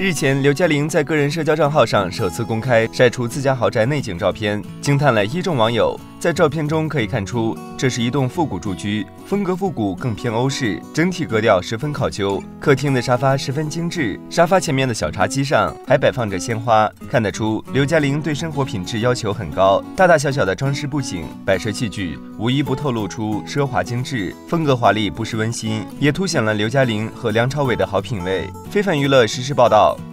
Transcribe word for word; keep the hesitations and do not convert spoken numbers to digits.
日前，刘嘉玲在个人社交账号上首次公开晒出自家豪宅内景照片，惊叹了一众网友。在照片中可以看出，这是一栋复古住居，风格复古，更偏欧式，整体格调十分考究。客厅的沙发十分精致，沙发前面的小茶几上还摆放着鲜花，看得出刘嘉玲对生活品质要求很高。大大小小的装饰布景、摆设器具，无一不透露出奢华精致，风格华丽，不失温馨，也凸显了刘嘉玲和梁朝伟的好品味。非凡娱乐实时报道。